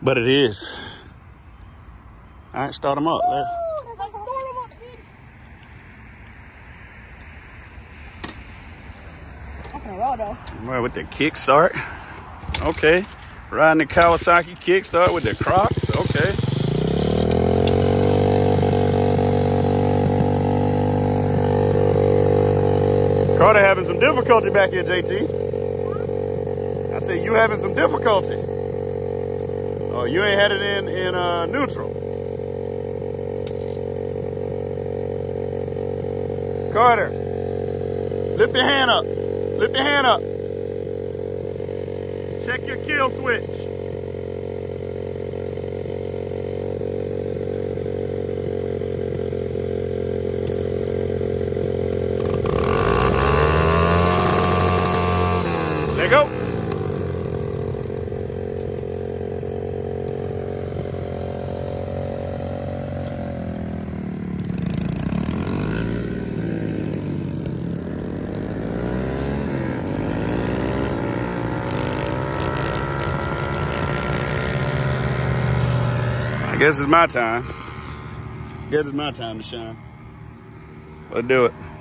But it is. All right, start them up. Well, with the kickstart. Okay. Riding the Kawasaki kickstart with the Crocs. Okay. Carter having some difficulty back here, JT. I said you having some difficulty. Oh, you ain't had it in neutral. Carter, lift your hand up. Lift your hand up. Check your kill switch. There you go. I guess it's my time. I guess it's my time to shine. Let's do it.